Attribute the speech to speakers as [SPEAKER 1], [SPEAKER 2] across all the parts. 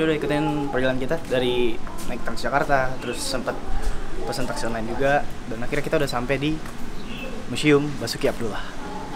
[SPEAKER 1] tadi udah ikutin perjalanan kita dari naik Transjakarta, terus sempat pesan taksi online juga, dan akhirnya kita udah sampai di Museum Basuki Abdullah.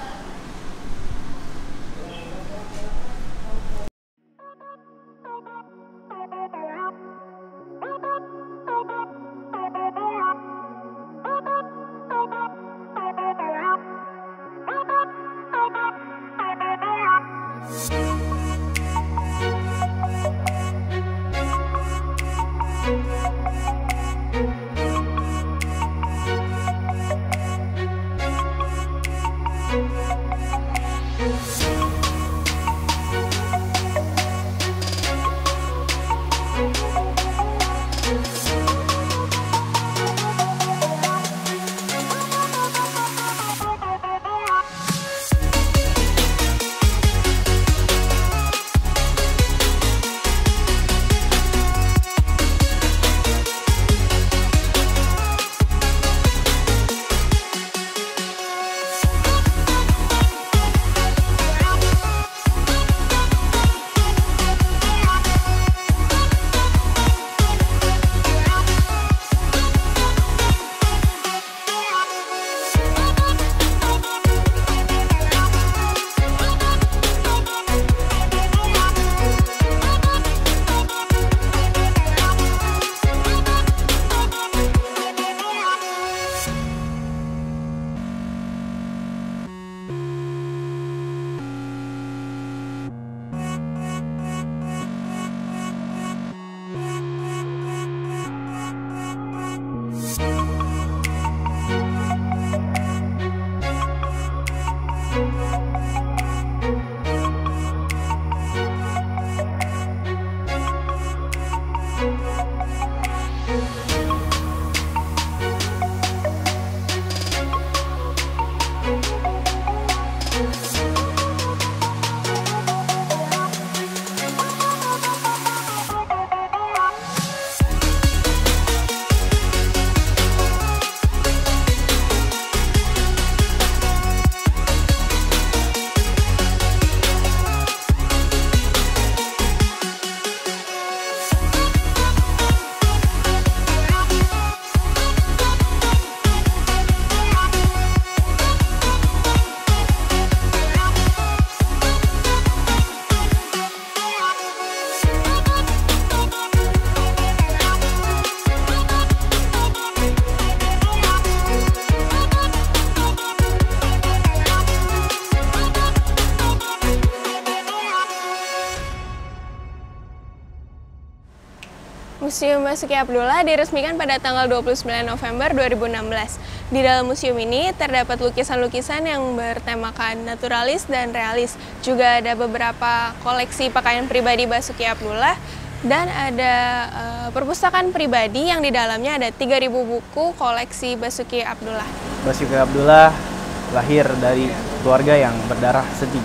[SPEAKER 2] Museum Basuki Abdullah diresmikan pada tanggal 29 November 2016. Di dalam museum ini terdapat lukisan-lukisan yang bertemakan naturalis dan realis. Juga ada beberapa koleksi pakaian pribadi Basuki Abdullah dan ada perpustakaan pribadi yang di dalamnya ada 3.000 buku koleksi Basuki Abdullah.
[SPEAKER 1] Basuki Abdullah lahir dari keluarga yang berdarah sedih.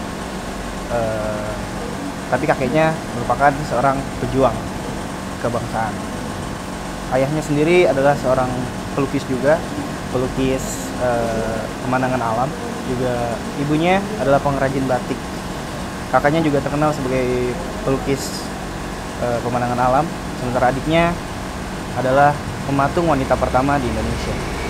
[SPEAKER 1] Tapi kakeknya merupakan seorang pejuang kebangsaan. Ayahnya sendiri adalah seorang pelukis juga, pelukis pemandangan alam. Juga ibunya adalah pengrajin batik. Kakaknya juga terkenal sebagai pelukis pemandangan alam. Sementara adiknya adalah pematung wanita pertama di Indonesia.